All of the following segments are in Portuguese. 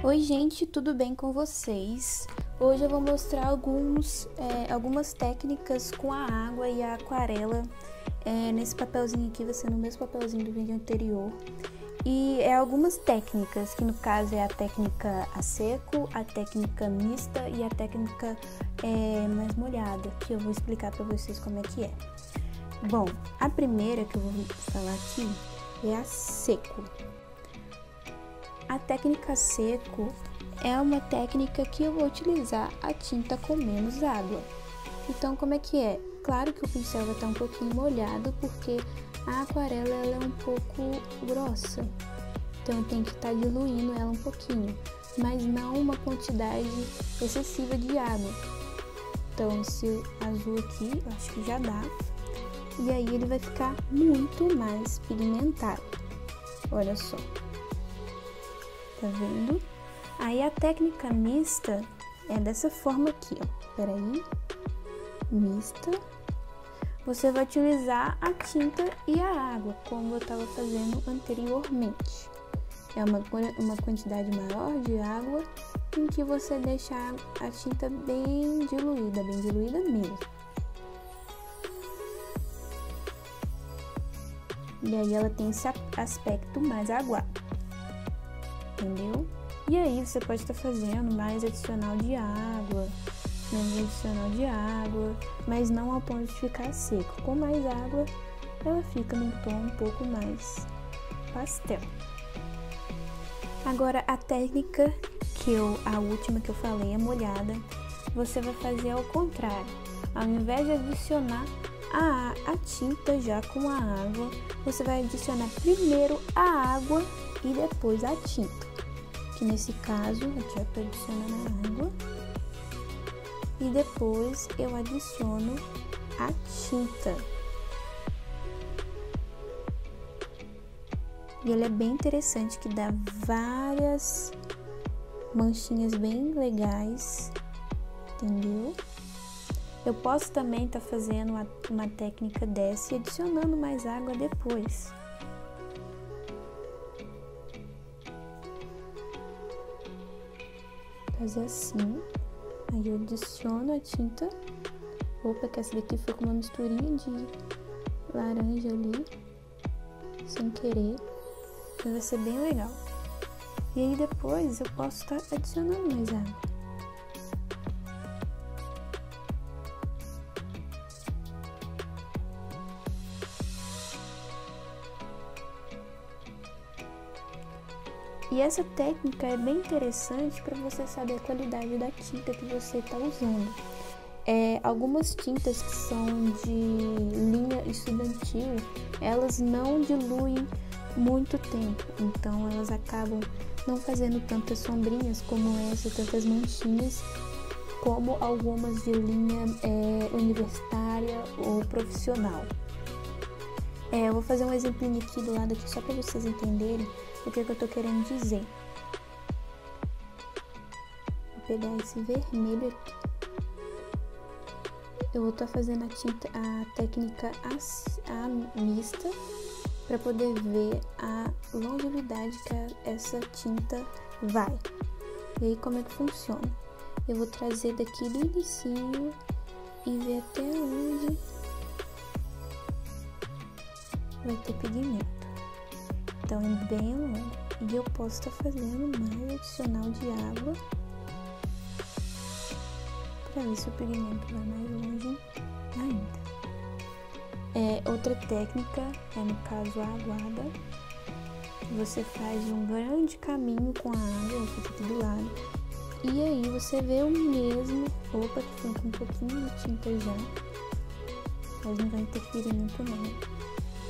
Oi gente, tudo bem com vocês? Hoje eu vou mostrar algumas técnicas com a água e a aquarela nesse papelzinho aqui, vai ser no mesmo papelzinho do vídeo anterior. E algumas técnicas, que no caso é a técnica a seco, a técnica mista e a técnica mais molhada, que eu vou explicar para vocês como é que é. Bom, a primeira que eu vou falar aqui é a seco. A técnica seco é uma técnica que eu vou utilizar a tinta com menos água. Então, como é que é? Claro que o pincel vai estar um pouquinho molhado, porque a aquarela ela é um pouco grossa. Então, eu tenho que estar diluindo ela um pouquinho, mas não uma quantidade excessiva de água. Então, esse azul aqui, eu acho que já dá. E aí, ele vai ficar muito mais pigmentado. Olha só. Tá vendo? Aí a técnica mista é dessa forma aqui, ó. Peraí. Mista. Você vai utilizar a tinta e a água, como eu estava fazendo anteriormente. É uma quantidade maior de água em que você deixa a tinta bem diluída mesmo. E aí ela tem esse aspecto mais aguado. Entendeu? E aí você pode estar fazendo mais adicional de água, menos adicional de água, mas não ao ponto de ficar seco. Com mais água, ela fica num tom um pouco mais pastel. Agora a técnica a última que eu falei, a molhada, você vai fazer ao contrário. Ao invés de adicionar a tinta já com a água, você vai adicionar primeiro a água e depois a tinta. Que nesse caso, aqui eu tô adicionando a água e depois eu adiciono a tinta. E ele é bem interessante, que dá várias manchinhas bem legais, entendeu? Eu posso também estar fazendo uma técnica dessa e adicionando mais água depois. Fazer assim, aí eu adiciono a tinta. Opa, que essa daqui foi com uma misturinha de laranja ali, sem querer, mas vai ser bem legal. E aí depois eu posso estar adicionando mais água. E essa técnica é bem interessante para você saber a qualidade da tinta que você está usando. Algumas tintas que são de linha estudantil, elas não diluem muito tempo, então elas acabam não fazendo tantas sombrinhas como essa, tantas manchinhas, como algumas de linha universitária ou profissional. Eu vou fazer um exemplinho aqui do lado aqui só para vocês entenderem o que eu tô querendo dizer. Vou pegar esse vermelho aqui. Eu vou estar fazendo a técnica mista para poder ver a longevidade que essa tinta vai. E aí como é que funciona? Eu vou trazer daqui do inicinho e ver até onde vai ter pigmento. Então é bem longo. E eu posso estar fazendo mais adicional de água para ver se o pigmento vai mais longe ainda. Outra técnica no caso a aguada. Você faz um grande caminho com a água, fica aqui do lado. E aí você vê o mesmo. Opa, que foi com um pouquinho de tinta já. Mas não vai interferir muito não.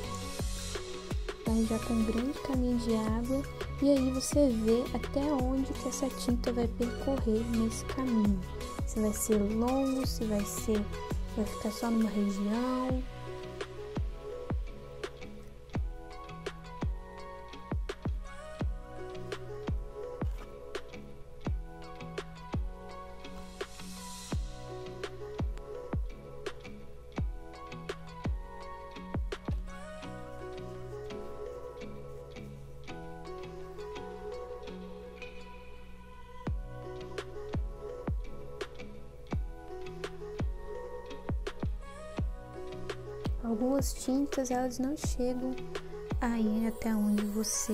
Já com um grande caminho de água, e aí você vê até onde que essa tinta vai percorrer nesse caminho. Se vai ser longo, se vai ficar só numa região. Algumas tintas, elas não chegam aí até onde você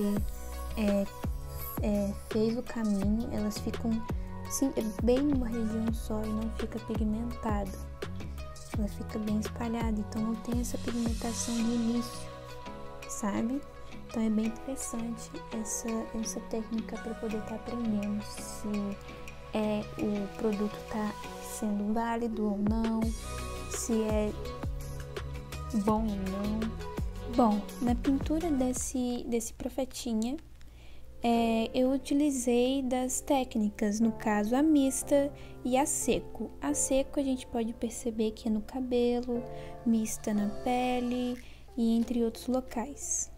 fez o caminho, elas ficam sim, bem numa região só e não fica pigmentada. Ela fica bem espalhada, então não tem essa pigmentação de início, sabe? Então é bem interessante essa técnica para poder estar aprendendo se o produto está sendo válido ou não, se é bom ou não. Bom, na pintura desse profetinha, eu utilizei das técnicas, no caso a mista e a seco. A seco a gente pode perceber que é no cabelo, mista na pele e entre outros locais.